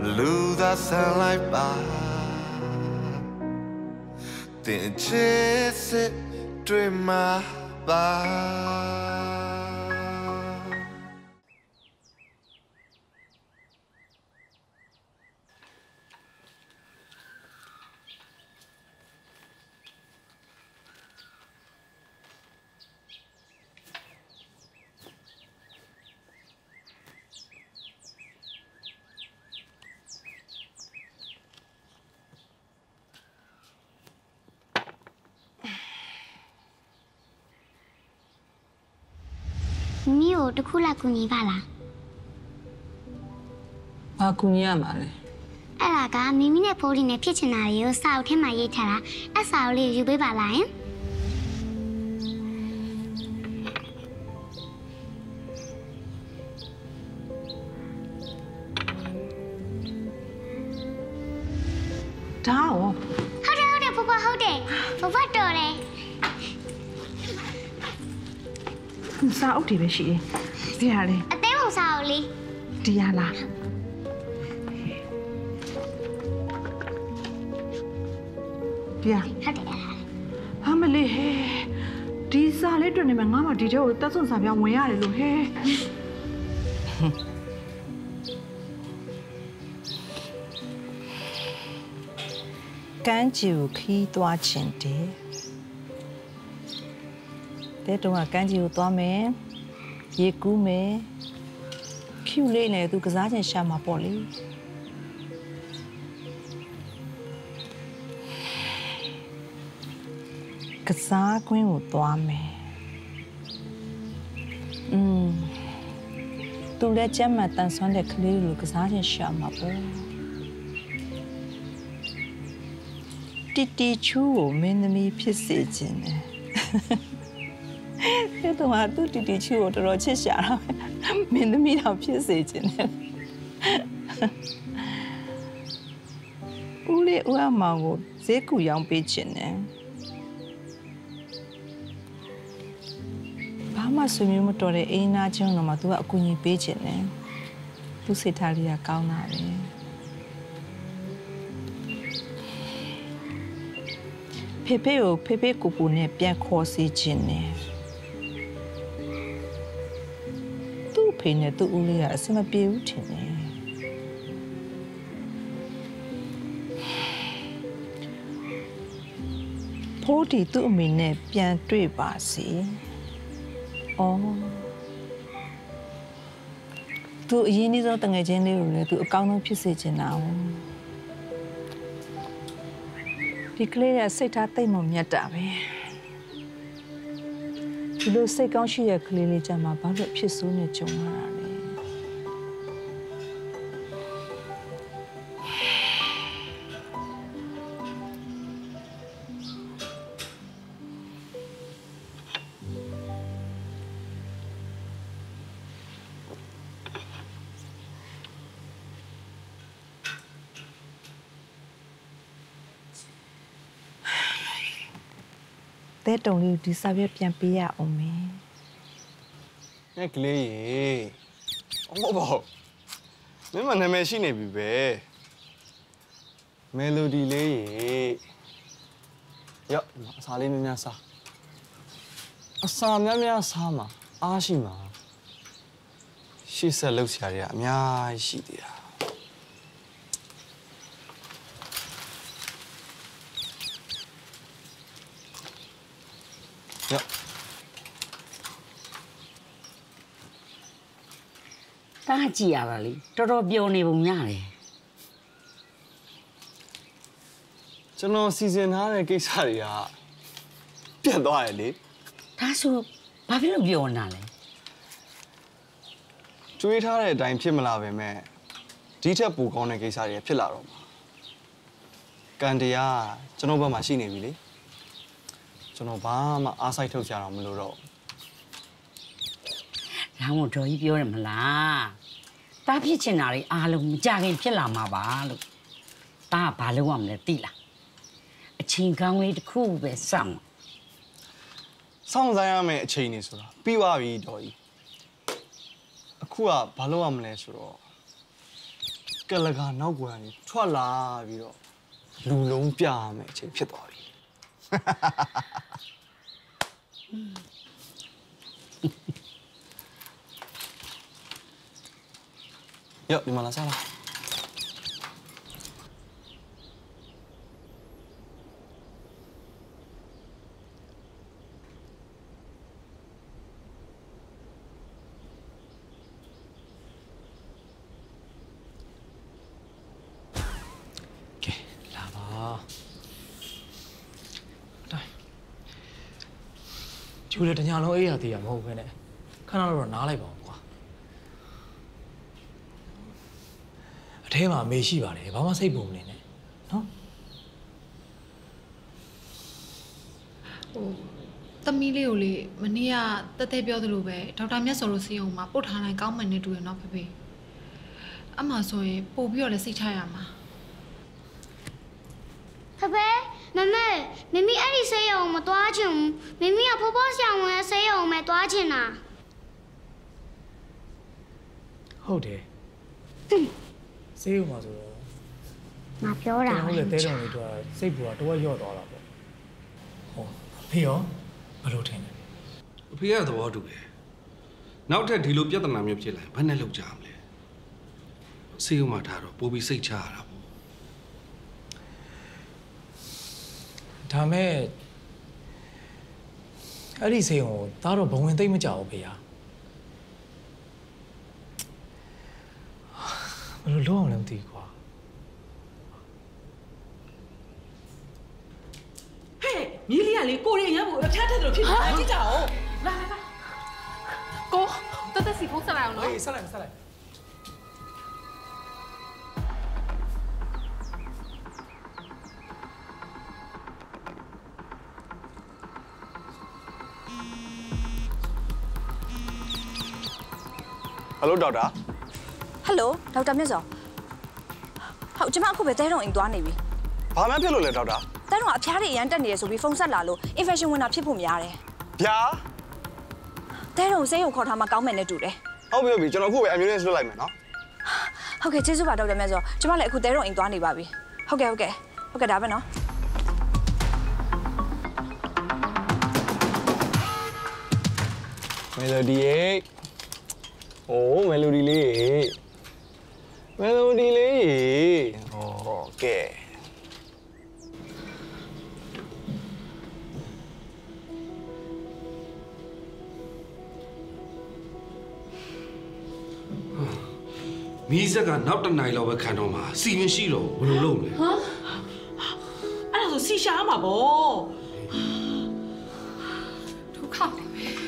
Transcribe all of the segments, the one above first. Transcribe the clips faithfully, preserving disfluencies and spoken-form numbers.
Blue that sunlight by then chase it dream my by 你有得哭了姑娘吧啦？ ဘာကူညီရမှာလဲအဲ့ဒါကမိမိနဲ့ဖိုးလီနဲ့ဖြစ်ချင်တာတွေကိုစာအုပ်ထဲမှာရေးထားတာအဲ့စာအုပ်လေးယူပေးပါလားယင်ဒါရောဟုတ်တယ်ဟုတ်တယ်ဖဖဟုတ်တယ်ဖဖတော်တယ်စာအုပ်တွေပဲရှိတယ်ဒီဟာလေအသေးပုံစာအုပ်လေးဒီဟာလားဒီဟာဟုတ်တယ်ဟာမလေးဟဲ့ဒီစာလေးတွေ့နေမှာငါမှဒီထဲကိုတက်ဆွန်စာပြောင်းဝင်ရတယ်လို့ဟဲ့ကန်းကြီးကိုခီးသွားခြင်းတယ်တဲ့တော့ကန်းကြီးကိုသွားမယ်ရေကူးမယ်ဖြူလေးနဲ့သူကစားချင်ရှာမှာပေါ့လေကစားကွင်းကိုသွားမယ်อืมသူလည်းကျမ်းမှတန်ဆွမ်းတဲ့ကလေးကိုကစားချင်ရှာမှာပေါ့တီတီချူကိုမင်းသမီးဖြစ်စေခြင်းနဲ့အဲ့တော့သူတီတီချူကိုတော်တော်ချစ်ရှာတော့မင်းသမီးတော့ဖြစ်စေခြင်းနဲ့ဦးလေးဦးအမောင်ကိုဈေးကူရောင်းပေးခြင်းနဲ့ဘာမှဆွေးမျိုးမတော်တဲ့အိမ်သားချင်းတော့မှသူကအကူအညီပေးခြင်းနဲ့သူစိတ်ထားလေးကကောင်းတာပဲဖေဖေကိုဖေဖေကိုကိုနဲ့ပြန်ခေါ်စီခြင်းနဲ့သူ့ဖေနဲ့သူ့ဦးလေးကအဆင်မပြေဘူးထင်တယ်ဖိုးတီသူ့အမေနဲ့ပြန်တွေ့ပါစေအော်သူအရင်နေ့ဆုံးတငယ်ချင်းလေးကိုလည်းသူအကောင်းဆုံးဖြစ်စေချင်တာ哦ဒီကလေးကစိတ်ထားသိမ့်မမြတ်တာပဲဒီလိုစိတ်ကောင်းရှိတဲ့ကလေးလေးကြမှာဘာလို့ဖြစ်ဆိုးနေကြုံရတာလဲတဲ့တုံလေးဒီစာရွက်ပြန်ပေးရအောင်မင်း။အဲ့ကလေးရေ။အမဘော။မင်းမနာမည်ရှိနေပြီပဲ။မယ်လိုဒီလေးရေ။ရော့အစာလေးများများစား။အစာများများစားမှာအားရှိမှာ။ရှေ့ဆက်လှုပ်ရှားရအများကြီးရှိသေးတာ။ရော့တားကြည့်ရတာလေတော်တော်ပျော်နေပုံရတယ်ကျွန်တော်စီစဉ်ထားတဲ့ကိစ္စတွေကပြတ်သွားတယ်လေဒါဆိုဘာဖြစ်လို့ပျော်နေတာလဲတွေးထားတဲ့အတိုင်းဖြစ်မလာပဲမဲ့ဒီထက်ပိုကောင်းတဲ့ကိစ္စတွေဖြစ်လာတော့မှာကံတရားကျွန်တော်ဘက်မှာရှိနေပြီလေကျွန်တော်ဘာမှအားစိုက်ထုတ်ကြတော့မလို့တော့လောင်းတော်ကြီးပြောတယ်မလားတားဖြစ်ချင်တာတွေအားလုံးမကြခင်ဖြစ်လာမှာပါလို့တားကဘာလုပ်ရမလဲသိလားအချိန်ကောင်းလေးတစ်ခုပဲစောင့်စောင့်ဆိုင်ရမယ့်အချိန်နေဆိုတာပြီးသွားပြီတော်ကြီးအခုကဘာလုပ်ရမလဲဆိုတော့ကလကနောက်ကွယ်ကနေထွက်လာပြီးတော့လူလုံးပြရမယ်အချိန်ဖြစ်သွားပြီရောဒီမှာလာစားလားကျူလေတညာလုံးအေးရသေးရမဟုတ်ဘဲနဲ့ခဏတော့နားလိုက်ပါဦးကွာအထဲမှာမေရှိပါတယ်ဘာမှစိတ်ပူမနေနဲ့နော်ဟိုသမီးလေးကိုလေမနေ့ကတက်တက်ပြောသလိုပဲဒေါက်တာမြတ်စောလို့စီအောင်မှာပုတ်ထားလိုက်ကောင်းမှန်နေတူရနော်ဖေဖေအမှဆိုရင်ပို့ပြီးတော့လည်းစိတ်ချရမှာဖေဖေမမေမမီအဲ့ဒီဆေးရုံမသွားချင်ဘူးမမီကဖိုးဖိုးဆောင်ဝင်ဆေးရုံမှာသွားချင်တာဟုတ်တယ်ဆေးရုံမှာဆိုတော့ငါပြောတာဟုတ်လေတဲတုံလေးတော့စိတ်ပူတော့တော့ရော့သွားတာပေါ့ဟောဖေရောဘယ်လိုထင်လဲအဖေကသဘောတူတယ်နောက်ထပ်ဒီလိုပြဿနာမျိုးဖြစ်လာရင်ဘယ်နဲ့လောက်ကြမလဲဆေးရုံမှာထားတော့ပိုပြီးစိတ်ချရတာပေါ့ဒါမဲ့အဲ့ဒီဆေးရုံကိုသားတော့ဘဝင်သိမ့်မကြဘူးဖေဟာဘယ်လိုလုပ်အောင်လဲမသိဘူးကွာဟဲ့မြေးလေးကလေကိုရီရမ်းဖို့အဖျားထက်တယ်လို့ဖြစ်နေတာကြည့်ကြအောင်လာလာလာကိုတက်တက်စီဖုန်းဆက်လိုက်အောင်နော်ဟေးဆက်လိုက်ဆက်လိုက်ဟယ်လိုဒေါက်တာဟယ်လိုဒေါက်တာမြတ်စောဟုတ်ကျမအခုပဲတဲတုံအိမ်သွားနေပြီဘာမှဖြစ်လို့လဲဒေါက်တာတဲတုံအဖျားတွေအရန်တက်နေရဆိုပြီးဖုန်းဆက်လာလို့ infection ဝင်တာဖြစ်ဖို့များတယ်ဗျာတဲတုံဆေးရုံခေါ်ထားမှကောင်းမယ်နဲ့တူတယ်ဟုတ်ပြီဟုတ်ပြီကျွန်တော်အခုပဲ ambulance လွှတ်လိုက်မယ်နော်ဟုတ်ကဲ့ကျေးဇူးပါဒေါက်တာမြတ်စောကျမလည်းအခုတဲတုံအိမ်သွားနေပါပြီဟုတ်ကဲ့ဟုတ်ကဲ့ဟုတ်ကဲ့ဒါပဲနော်မယ်လိုဒီရဲ့โอ้เมโลดี้လေးเมโลดี้လေးโอเคမီးစက်ကနောက်တစ်နိုင်လောက်ပဲခံတော့မှာစီမရှိတော့ဘယ်လိုလုပ်မလဲဟမ်အဲ့ဒါဆိုစီရှာမှာပေါ့ဒုက္ခပဲ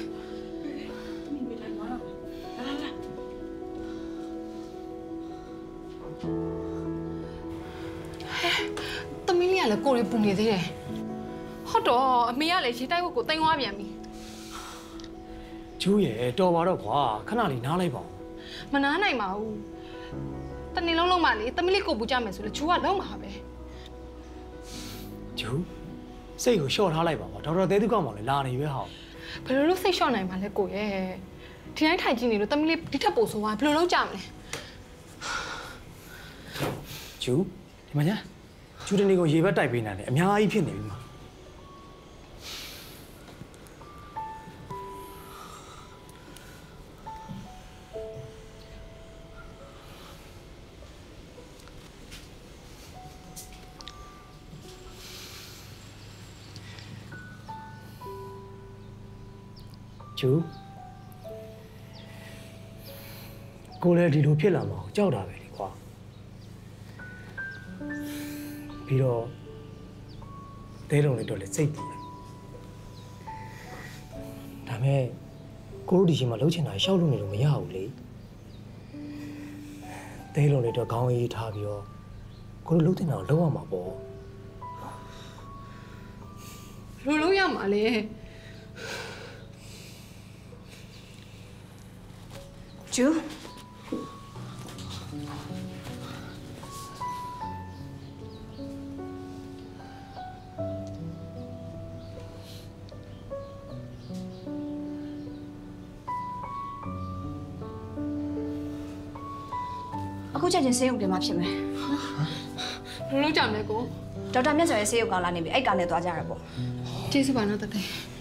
သမီးလေးကလည်းကိုရီပူနေသေးတယ်ဟုတ်တော့အမေကလည်းရေတိုက်ဝတ်ကိုတင်သွားပြန်ပြီကျူးရဲ့တော်ပါတော့ကွာခဏလေးနားလိုက်ပါဦးမနားနိုင်ပါဘူးတနေ့လုံးလုံးမှလေသမီးလေးကိုပူကြမယ်ဆိုလေချူကလုံးမှာပဲကျူးစိတ်ကိုလျှော့ထားလိုက်ပါကွာဒေါက်တာတဲသူကောင်မောင်လည်းလာနေပဲဟောဘယ်လိုလုပ်စိတ်လျှော့နိုင်မှာလဲကိုရဲ့ဒီတိုင်းထိုင်ကြည့်နေလို့သမီးလေးဒီထက်ပိုဆိုသွားဘယ်လိုလုပ်ကြမလဲကျူးဒီမှာညာကျူးတနေကိုရေဘက်တိုက်ပေးနေတယ်အများကြီးဖြစ်နေပြီမှာကျူးကိုလည်းဒီလိုဖြစ်လာမှာကြောက်တာပဲလေကွာပြီးတော့တဲတုံလေးတော့လည်းစိတ်ပူတယ်ဒါမဲ့ကိုတို့ဒီချိန်မှာလှုပ်ချင်တာရှောက်လို့နေလို့မရဘူးလေတဲတုံလေးတော့ခေါင်းအေးထားပြီးတော့ကိုတို့လှုပ်တင်တာကိုလှုပ်ရမှာပေါ့ဘယ်လိုလုပ်ရမှာလဲကျူအခုချက်ချင်းဆေးရုံတင်မှာဖြစ်မယ်ဘယ်လိုကြမလဲကိုဒေါက်တာမြတ်စွာရဲ့ဆေးရုံကလာနေပြီအဲ့ကောင်နဲ့သွားကြရပေါ့ကျေးဇူးပါနော်တတဲ့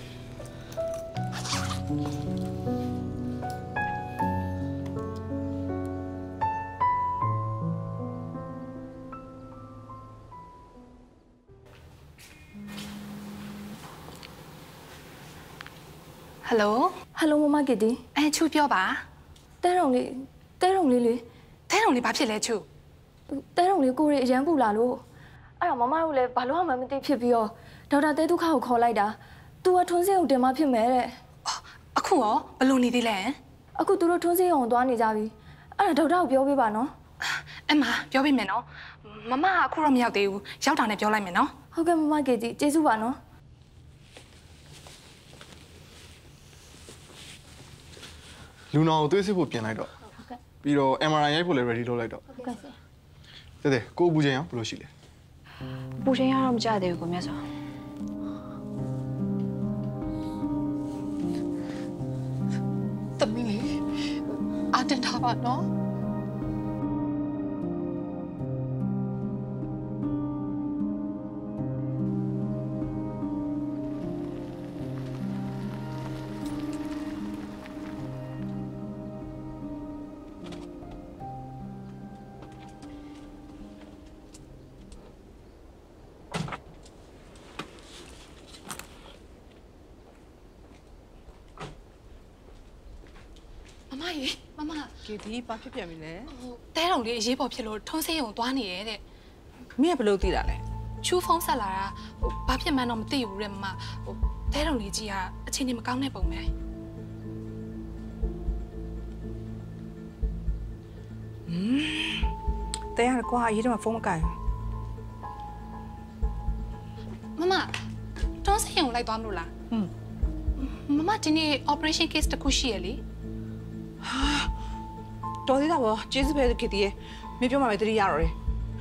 ဟယ်လိုဟယ်လိုမမကီတီအဲချူပြောပါတဲရုံလေးတဲရုံလေးလေတဲရုံလေးဘာဖြစ်လဲချူတဲရုံလေးကိုရီအရန်ပူလာလို့အဲ့တော့မမတို့လည်းဘာလို့မှမသိဖြစ်ပြီးတော့ဒေါက်တာတဲဒုက္ခကိုခေါ်လိုက်တာ तू ကထွန်းစင်းကိုတင်မဖြစ်မယ်တဲ့အခုရောဘယ်လိုနေသေးလဲအခုသူတို့ထွန်းစင်းအောင်သွားနေကြပြီအဲ့ဒါဒေါက်တာကိုပြောပေးပါနော်အမပြောပေးမယ်နော်မမကအခုတော့မရောက်သေးဘူးရောက်တာနဲ့ပြောလိုက်မယ်နော်ဟုတ်ကဲ့မမကီတီကျေးဇူးပါနော်လူနာကိုသွေးစစ်ဖို့ပြင်လိုက်တော့ပြီးတော့ M R I ရိုက်ဖို့လည်း ready လုပ်လိုက်တော့ဟုတ်ကဲ့ဆရာတဲ့တဲ့ကိုပူချိန်ရောဘယ်လိုရှိလဲပူချိန်ကတော့မကြသေးဘူးကိုမြတ်စွာသမီးလေးအတင်ထားပါနော် မမရေမမကီဒီဘာဖြစ်ပြန်ပြီလဲဟိုတဲတော်လေးအရေးပေါ်ဖြစ်လို့ထုံးစင်းရုံသွားနေရဲတဲ့မင်းကဘယ်လိုသိတာလဲချူဖုန်းဆက်လာတာဟိုဘာဖြစ်မှန်းတော့မသိဘူးတဲ့မမဟိုတဲတော်လေးကြီးကအချင်းချင်းမကောင်းတဲ့ပုံပဲဟမ်တဲရကွာရေးတော့ဖုန်းမကိုင်မမထုံးစင်းရုံလိုက်သွားမလို့လားဟမ်မမဒီနေ့ operation case တခုရှိရလေတော်သေးတာပေါ့ကျေးဇူးပဲခင်ဗျာမင်းပြောမှပဲတတိရတော့တယ်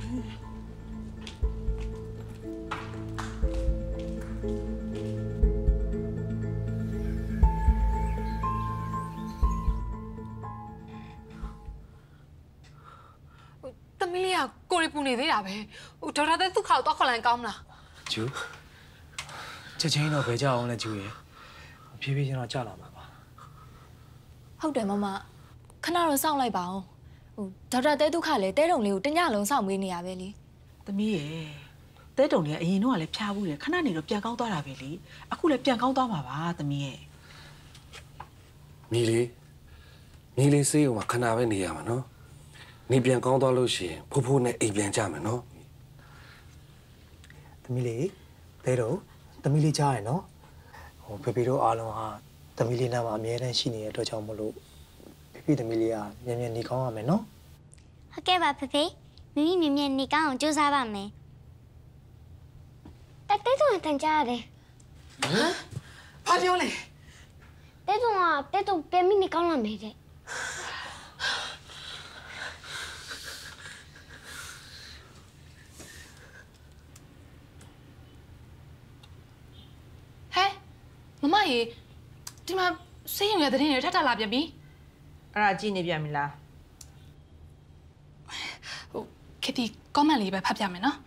သမီးလေးကကိုရီပူနေသေးတာပဲဟိုဒေါက်တာတဲ့သူ့ခါကိုတော့ခေါ်လိုက်ကောင်းမလားကျူချက်ချင်းတော့ဘယ်ကြအောင်လဲကျူရယ်ဖြည်းဖြည်းချင်းတော့ကြာလာမှာပါဟုတ်တယ်မမခဏတော့စောင့်လိုက်ပါအောင်ဟိုဒေါက်တာတဲဒုက္ခလည်းတဲတုံလေးကိုတညလုံးစောင့်မေးနေရပဲလေသမီးရဲ့တဲတုံလေးကအရင်တော့လည်းဖျားဘူးတယ်ခဏနေတော့ပြန်ကောင်းသွားတာပဲလေအခုလည်းပြန်ကောင်းသွားမှာပါသမီးရဲ့မိလေးမိလေးစေးအောင်ခဏပဲနေရမှာနော်နေပြန်ကောင်းသွားလို့ရှိရင်ဖိုးဖိုးနဲ့အိမ်ပြန်ကြမယ်နော်သမီးလေးတဲတုံသမီးလေးကြားရနော်ဟိုဖေဖေတို့အားလုံးဟာသမီးလေးနားမှာအမြဲတမ်းရှိနေတဲ့အတွက်ကြောင့်မလို့ဖေသမီးလေးကမြန်မြန်နေကောင်းရမယ်နော်ဟုတ်ကဲ့ပါဖေဖေမိမိမြန်မြန်နေကောင်းအောင်ကြိုးစားပါမယ်တက်တဲတုံတန်ကြရတယ်ဟမ်ဘာပြောလဲတဲတုံကတဲတုံပြန်မိနေကောင်းလာမယ်တဲ့ဟဲ့မမရေဒီမှာဆေးရုံရဲ့သတင်းတွေထပ်ထပ်လာပြန်ပြီအဲ့ဒါကြည့်နေပြန်ပြီလားဟိုခတီကောမန့်လေးပဲဖတ်ပြမယ်နော်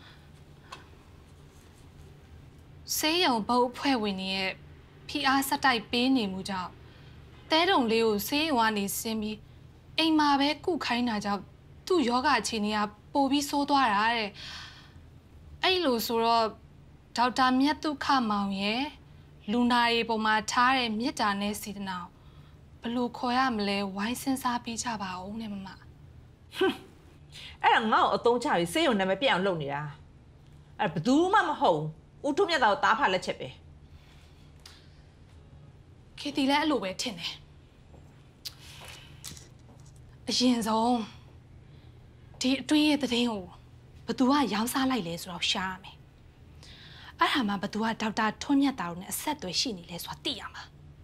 ဆေးရုံဘုတ်အဖွဲ့ဝင်တွေရဲ့ဖိအားဆက်တိုက်ပေးနေမှုကြောင့်တဲတုံလေးကိုဆေးရုံကနေဆင်းပြီးအိမ်မှာပဲကုခိုင်းတာကြောင့်သူ့ယောဂအခြေအနေကပိုပြီးဆိုးသွားတာတဲ့အဲ့လိုဆိုတော့ဒေါက်တာမြတ်တုခမောင်ရဲ့လူနာရီပုံမှာထားတဲ့မေတ္တာနဲ့စေတနာဘယ်လိုခေါ်ရမလဲဝိုင်းစဉ်းစားပေးကြပါဦးနဲ့မမအဲ့ဒါငါ့ကိုအသုံးချပြီးစေးရုံနာမည်ပြအောင်လုပ်နေတာအဲ့ဘယ်သူမှမဟုတ်ဦးထုမြတ်တာကိုတားဖာလက်ချက်ပဲခေတီလည်းအဲ့လိုပဲထင်တယ်အရင်ဆုံးဒီအတွင်းရဲ့သတင်းကိုဘသူကရောင်းစားလိုက်လဲဆိုတော့ရှားရမယ်အဲ့ဒါမှဘသူကဒေါက်တာထွန်းမြတ်တာတို့နဲ့အဆက်အသွယ်ရှိနေလဲဆိုတာသိရမှာ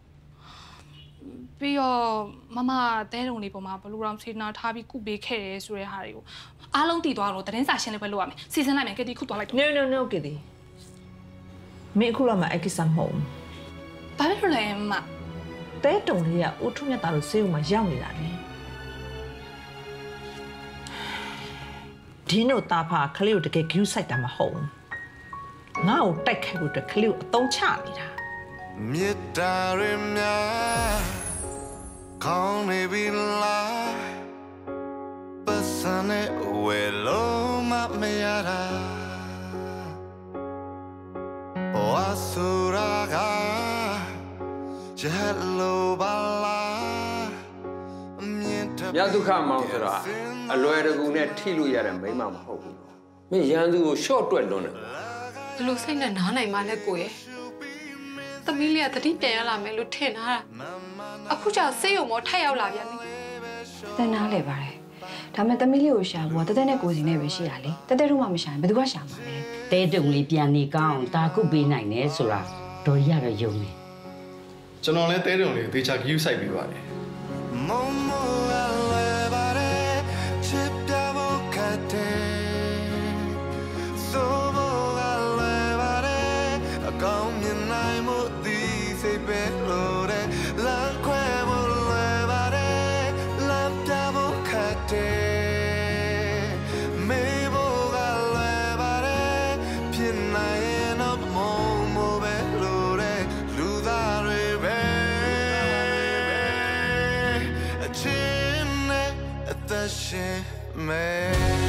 ပြီးတော့မမတဲတုံလေးပေါ်မှာဘလူးရောင်စေနာထားပြီးကုပေးခဲ့တယ်ဆိုတဲ့ဟာတွေကိုအားလုံးတည်သွားလို့သတင်းစာရှင်းလင်းပွဲလုပ်ရမယ်စီစဉ်လိုက်မယ်ကတိခုသွားလိုက်တော့ no no no ကတိမင်းခုလာမှာအကိစ္စမဟုတ်ဘာဖြစ်လို့လဲမတဲတုံလေးကဦးထွန်းမြတ်တာတို့ဆေးရုံမှာရောက်နေတာလေဒီနို့သားဖာခလေးကိုတကယ်ဂယူးဆိုင်တာမဟုတ်ဘူးငါ့ကိုတိုက်ခိုက်ဖို့အတွက်ခလေးကိုအသုံးချနေတာမေတ္တာရမြာကောင်းနေပြီလားပတ်စံနဲ့ဝယ်လို့မမရတာဝါဆူရာကဂျဟလိုဘာလာမြတ်ဒုက္ခမောင်ဆိုတာအလွယ်တကူနဲ့ထိလို့ရတဲ့မိမမဟုတ်ဘူးမင်းရန်သူကိုရှော့တွက်လွန်းတယ်ဘလို့စိတ်နဲ့နားနိုင်မှလဲကိုရဲ့သမီးလေးကတတိပြန်ရလာမယ်လို့ထင်ထားတာအခုကျဆေးရုံမောထက်ရောက်လာပြန်ပြီတန်းနားလေပါတယ်ဒါမဲ့သမီးလေးကိုရှာဖို့တသက်နဲ့ကိုစီနဲ့ပဲရှိရလေတသက်တို့မှမရှာရင်ဘယ်သူကရှာမှာလဲတဲတုံလေးပြန်နေကောင်းတာခုပေးနိုင်တယ်ဆိုတာဒေါ်ရရတော့ယုံနေကျွန်တော်လည်းတဲတုံလေးကိုသေချာဂယူးဆိုင်ပြီးပါတယ်မမလည်းပါတယ်ချစ်ပြဖို့ခတ်တယ်ဆိုဖို့လည်းပါတယ်အကောင်းမြင်နိုင်မှုဒီစိတ်ပဲလို့တဲ့လမ်းခွဲဖို့လည်းပါတယ်လမ်းပြဖို့ခတ်တယ်မေဖို့လည်းပါတယ်ဖြစ်နိုင်ရင်တော့မမပဲလို့တဲ့လူသားတွေပဲChin, the shin, man.